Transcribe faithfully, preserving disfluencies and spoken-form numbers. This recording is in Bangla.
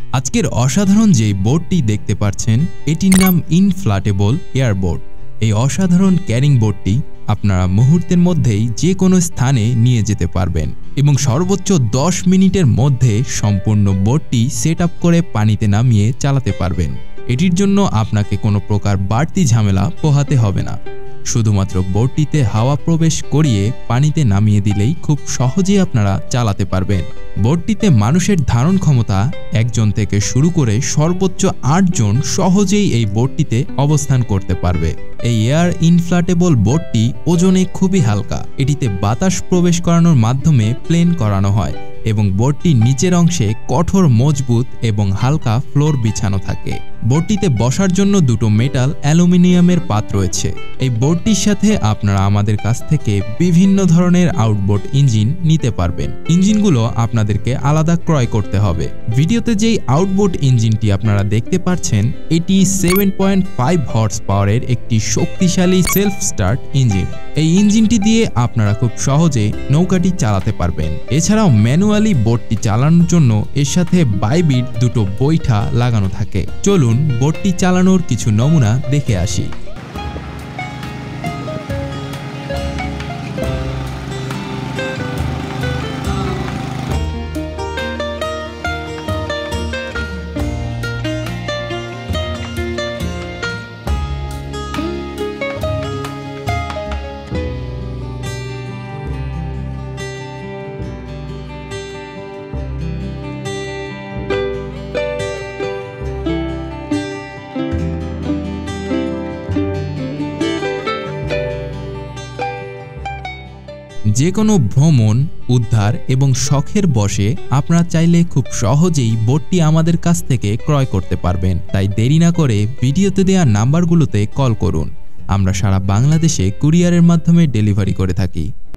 আজকের অসাধারণ যে বোটটি দেখতে পাচ্ছেন এটির নাম ইনফ্লাটেবল এয়ারবোট। এই অসাধারণ ক্যারিং বোটটি আপনারা মুহূর্তের মধ্যেই যে কোনো স্থানে নিয়ে যেতে পারবেন এবং সর্বোচ্চ দশ মিনিটের মধ্যে সম্পূর্ণ বোটটি সেট আপ করে পানিতে নামিয়ে চালাতে পারবেন। এটির জন্য আপনাকে কোনো প্রকার বাড়তি ঝামেলা পোহাতে হবে না। শুধুমাত্র বোটটিতে হাওয়া প্রবেশ করিয়ে পানিতে নামিয়ে দিলেই খুব সহজেই আপনারা চালাতে পারবেন। বোটটিতে মানুষের ধারণ ক্ষমতা একজন থেকে শুরু করে সর্বোচ্চ আটজন সহজেই এই বোটটিতে অবস্থান করতে পারবে। এই এয়ার ইনফ্লাটেবল বোটটি ওজনে খুবই হালকা। এটিতে বাতাস প্রবেশ করানোর মাধ্যমে প্লেন করানো হয় এবং বোটটির নিচের অংশে কঠোর মজবুত এবং হালকা ফ্লোর বিছানো থাকে। বোটটিতে বসার জন্য দুটো মেটাল অ্যালুমিনিয়ামের পাত রয়েছে। এই বোটটির সাথে আপনারা আমাদের কাছ থেকে বিভিন্ন ধরনের আউটবোট ইঞ্জিন নিতে পারবেন। ইঞ্জিনগুলো আপনাদেরকে আলাদা ক্রয় করতে হবে। ভিডিওতে যেই আউটবোট ইঞ্জিনটি আপনারা দেখতে পাচ্ছেন এটি সেভেন পয়েন্ট ফাইভ হর্স পাওয়ারের একটি শক্তিশালী সেলফ স্টার্ট ইঞ্জিন। এই ইঞ্জিনটি দিয়ে আপনারা খুব সহজে নৌকাটি চালাতে পারবেন। এছাড়াও ম্যানুয়ালি বোটটি চালানোর জন্য এর সাথে বাইবিট দুটো বৈঠা লাগানো থাকে। চলুন বোটটি চালানোর কিছু নমুনা দেখে আসি। যে কোনো ভ্রমণ, উদ্ধার এবং শখের বশে আপনারা চাইলে খুব সহজেই বোটটি আমাদের কাছ থেকে ক্রয় করতে পারবেন। তাই দেরি না করে ভিডিওতে দেওয়া নাম্বারগুলোতে কল করুন। আমরা সারা বাংলাদেশে কুরিয়ারের মাধ্যমে ডেলিভারি করে থাকি।